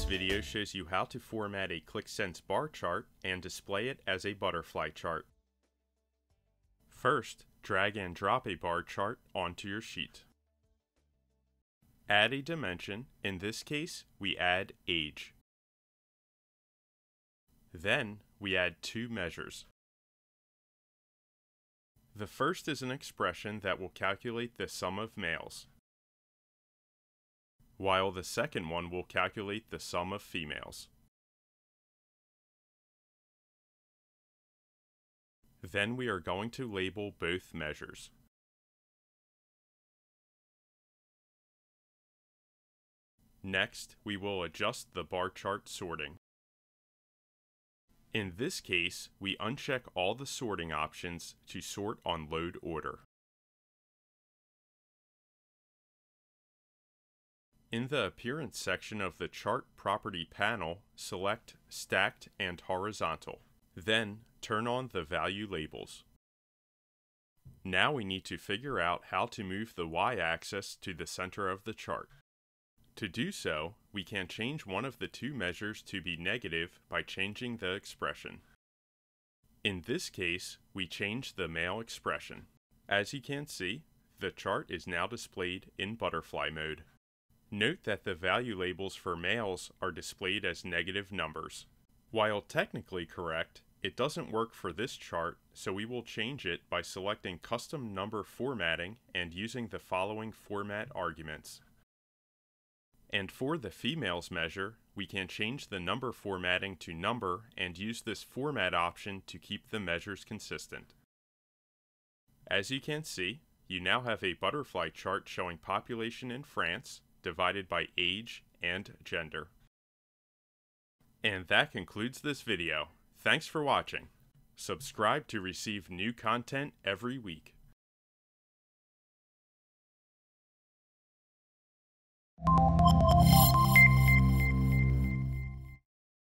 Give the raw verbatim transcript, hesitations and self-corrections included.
This video shows you how to format a Qlik Sense bar chart and display it as a butterfly chart. First, drag and drop a bar chart onto your sheet. Add a dimension, in this case, we add age. Then, we add two measures. The first is an expression that will calculate the sum of males, while the second one will calculate the sum of females. Then we are going to label both measures. Next, we will adjust the bar chart sorting. In this case, we uncheck all the sorting options to sort on load order. In the Appearance section of the Chart Property panel, select Stacked and Horizontal. Then, turn on the value labels. Now we need to figure out how to move the y-axis to the center of the chart. To do so, we can change one of the two measures to be negative by changing the expression. In this case, we change the male expression. As you can see, the chart is now displayed in butterfly mode. Note that the value labels for males are displayed as negative numbers. While technically correct, it doesn't work for this chart, so we will change it by selecting Custom Number Formatting and using the following format arguments. And for the females measure, we can change the number formatting to number and use this format option to keep the measures consistent. As you can see, you now have a butterfly chart showing population in France, divided by age and gender. And that concludes this video. Thanks for watching. Subscribe to receive new content every week.